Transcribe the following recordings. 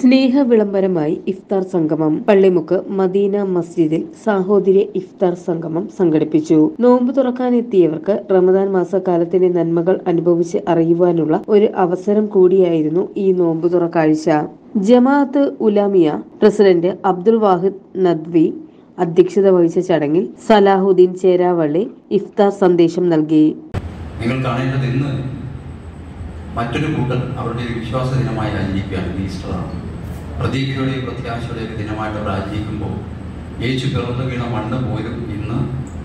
സ്നേഹ വിളംബരമായി ഇഫ്താർ സംഗമം. പള്ളിമുക്ക് മദീന മസ്ജിദിൽ സാഹോദര്യ ഇഫ്താർ സംഗമം സംഘടിപ്പിച്ചു. നോമ്പ് തുറക്കാനെത്തിയവർക്ക് റമദാൻ മാസക്കാലത്തിന്റെ നന്മകൾ അനുഭവിച്ച് അറിയുവാനുള്ള ഒരു അവസരം കൂടിയായിരുന്നു ഈ നോമ്പ് തുറ കാഴ്ച. ജമാഅത്ത് ഉലമിയ പ്രസിഡന്റ് അബ്ദുൽ വാഹിദ് നദ്വി അധ്യക്ഷത വഹിച്ച ചടങ്ങിൽ സലാഹുദ്ദീൻ ചേരാവള്ളി ഇഫ്താർ സന്ദേശം നൽകി. നിങ്ങൾ കാണേണ്ടത് ഇന്ന് മറ്റൊരു കൂട്ടർ അവരുടെ വിശ്വാസ ദിനമായി ആചരിക്കുകയാണ്. ഈസ്റ്ററാണ്. പ്രതീക്ഷയുടെയും പ്രത്യാശയുടെയും ദിനമായിട്ട് അവർ ആചരിക്കുമ്പോൾ യേശു പിറന്നു വീണ മണ്ണ് പോലും ഇന്ന്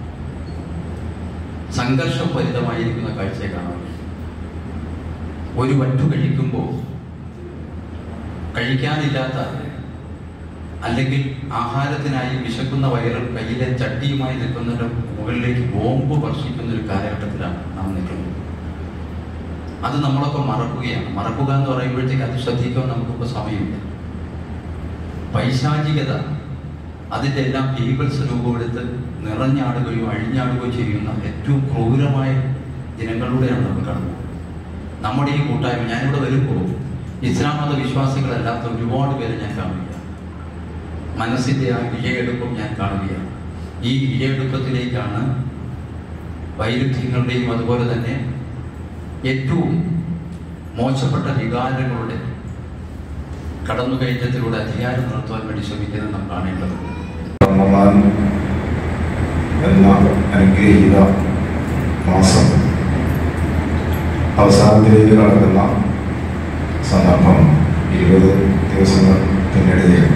സംഘർഷഭരിതമായിരിക്കുന്ന കാഴ്ചയെ കാണാം. ഒരു വറ്റു കഴിക്കുമ്പോൾ കഴിക്കാനില്ലാത്ത അല്ലെങ്കിൽ ആഹാരത്തിനായി വിശക്കുന്ന വയറും കയ്യിലെ ചട്ടിയുമായി നിൽക്കുന്നതിൻ്റെ മുകളിലേക്ക് ബോംബ് വർഷിക്കുന്ന ഒരു കാലഘട്ടത്തിലാണ് നാം നിൽക്കുന്നത്. അത് നമ്മളൊക്കെ മറക്കുകയാണ്. മറക്കുക എന്ന് പറയുമ്പോഴത്തേക്ക് അത് ശ്രദ്ധിക്കാൻ നമുക്കിപ്പോൾ സമയമില്ല. പൈശാചികത അതിൻ്റെ എല്ലാം ഈഗിൾസ് രൂപമെടുത്ത് നിറഞ്ഞാടുകയോ അഴിഞ്ഞാടുകയോ ചെയ്യുന്ന ഏറ്റവും ക്രൂരമായ ദിനങ്ങളിലൂടെയാണ് നമ്മൾ കടന്നത്. നമ്മുടെ ഈ കൂട്ടായ്മ, ഞാനിവിടെ വരുമ്പോൾ ഇസ്ലാം മത വിശ്വാസികളല്ലാത്ത ഒരുപാട് പേരെ ഞാൻ കാണുകയാണ്. മനസ്സിൻ്റെ ആ വിജയെടുപ്പം ഞാൻ കാണുകയാണ്. ഈ വിജയെടുപ്പത്തിലേക്കാണ് വൈരുദ്ധ്യങ്ങളുടെയും അതുപോലെ തന്നെ ഏറ്റവും മോശപ്പെട്ട വികാരങ്ങളുടെ കടന്നുകയറ്റത്തിലൂടെ അധികാരം നടത്തുവാൻ വേണ്ടി ശ്രമിക്കുന്നത് നാം കാണേണ്ടത്. റമദാൻ എന്ന അനുഗ്രഹീത മാസം അവസാനത്തിലേക്ക് കടക്കുന്ന സന്ദർഭം 20 ദിവസങ്ങൾ പിന്നിടുകയാണ്.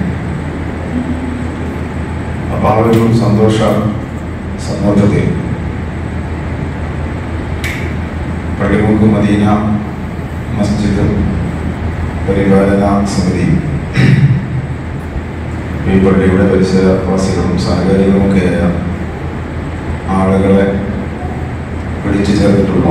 അപ്പോൾ ആ ഒരു സന്തോഷ സന്ദർഭത്തിൽ പള്ളിമുക്ക് മദീന മസ്ജിദ് പരിപാലന സമിതി ഈ പള്ളിയുടെ പരിസരവാസികളും സഹകാരികളുമൊക്കെയായ ആളുകളെ വിളിച്ചു ചേർത്തിട്ടുള്ള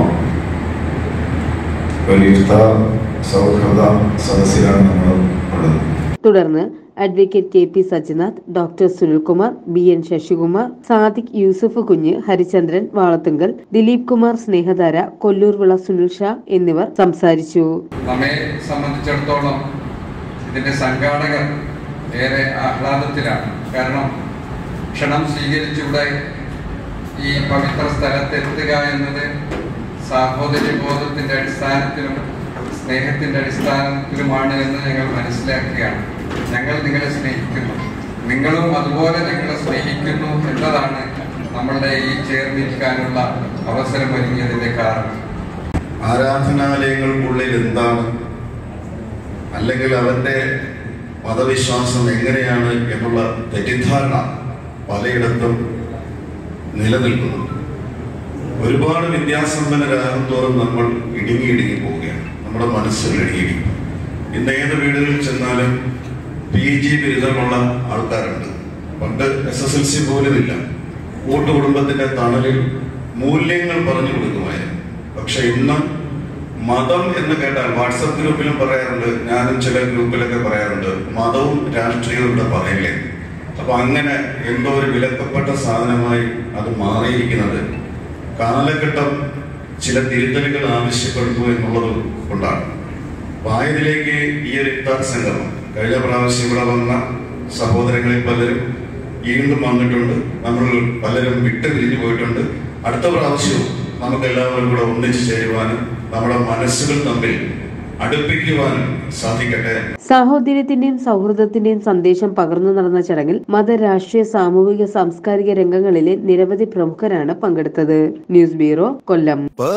ഒരു ഇഫ്താർ സൗഹൃദ സദസ്സിലാണ് നമ്മൾ ഉള്ളത്. തുടർന്ന് advocate K P. Sajjanath, doctor Sunilkumar, B N. Sasikumar, Sadiq Yusuf Kunju, Harichandran Valathunkal, Dileep Kumar സ്നേഹധാര, Kollurvila Sunil Shah എന്നിവർ സംസാരിച്ചു. നമ്മെ സംബന്ധിച്ചിടത്തോളം ഇതിന്റെ സംഘാടകർ ഏറെ ആഹ്ലാദത്തിലാണ്. കാരണം ക്ഷണം സ്വീകരിച്ചിവിടെ ഈ പവിത്ര സ്ഥലത്തെത്തുക എന്നത് സാഹോദര്യബോധത്തിന്റെ അടിസ്ഥാനത്തിലും സ്നേഹത്തിന്റെ അടിസ്ഥാനത്തിലുമാണ് എന്ന് ഞങ്ങൾ മനസ്സിലാക്കുകയാണ്. ഞങ്ങൾ നിങ്ങളെ സ്നേഹിക്കുന്നു, നിങ്ങളും അതുപോലെ ഞങ്ങളെ സ്നേഹിക്കുന്നു എന്നതാണ് നമ്മളുടെ ഈ ചേർന്നിരിക്കാനുള്ള അവസരം ഒരുങ്ങിയതിന്റെ കാരണം. ആരാധനാലയങ്ങൾക്കുള്ളിൽ എന്താണ്, അല്ലെങ്കിൽ അവന്റെ മതവിശ്വാസം എങ്ങനെയാണ് എന്നുള്ള തെറ്റിദ്ധാരണ പലയിടത്തും നിലനിൽക്കുന്നു. ഒരുപാട് വിദ്യാസമ്പന്നരാകും തോറും നമ്മൾ ഇടുങ്ങി പോവുകയാണ്. നമ്മുടെ മനസ്സുകൾ ഇടുങ്ങി. ഇന്ന് ഏത് വീടുകളിൽ ചെന്നാലും PG ബിരുദമുള്ള ആൾക്കാരുണ്ട്. പണ്ട് SSLC പോലും ഇല്ല. കൂട്ടുകുടുംബത്തിന്റെ തണലിൽ മൂല്യങ്ങൾ പറഞ്ഞു കൊടുക്കുമായിരുന്നു. പക്ഷെ ഇന്ന് മതം എന്ന് കേട്ടാൽ വാട്സപ്പ് ഗ്രൂപ്പിലും പറയാറുണ്ട്, ഞാനും ചില ഗ്രൂപ്പിലൊക്കെ പറയാറുണ്ട്, മതവും രാഷ്ട്രീയവും ഇവിടെ പറയില്ലേ. അപ്പൊ അങ്ങനെ എന്തോ ഒരു വിലക്കപ്പെട്ട സാധനമായി അത് മാറിയിരിക്കുന്നത് കാലഘട്ടം ചില തിരുത്തലുകൾ ആവശ്യപ്പെടുന്നു എന്നുള്ളത് കൊണ്ടാണ്. വായതിലേക്ക് ഈ ഒരു ഇഫ്താർ സംഗമം കഴിഞ്ഞ പ്രാവശ്യം ഇവിടെ വന്ന സഹോദരങ്ങളിൽ പലരും വീണ്ടും വന്നിട്ടുണ്ട്. നമ്മൾ പലരും വിട്ട് പിരിഞ്ഞു പോയിട്ടുണ്ട്. അടുത്ത പ്രാവശ്യവും നമുക്ക് എല്ലാവരും കൂടെ ഒന്നിച്ചു ചേരുവാനും നമ്മുടെ മനസ്സുകൾ തമ്മിൽ അടുപ്പിക്കുവാനും സാധിക്കട്ടെ. സാഹോദര്യത്തിന്റെയും സൗഹൃദത്തിന്റെയും സന്ദേശം പകർന്നു നടന്ന ചടങ്ങിൽ മത, രാഷ്ട്രീയ, സാമൂഹിക, സാംസ്കാരിക രംഗങ്ങളിലെ നിരവധി പ്രമുഖരാണ് പങ്കെടുത്തത്. News bureau, Kollam.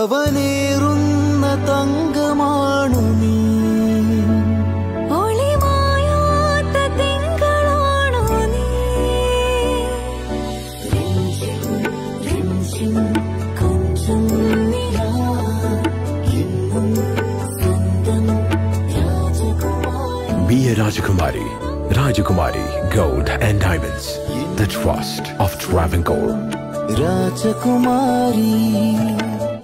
Be a Rajakumari. Rajakumari Gold and Diamonds. The trust of Travancore. Rajakumari.